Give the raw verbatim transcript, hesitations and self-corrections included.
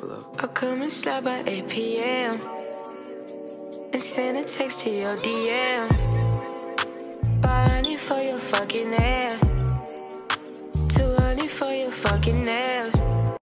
club. I'll come and slide by eight P M and send a text to your D M. Buy honey for your fucking ass, too honey for your fucking ass.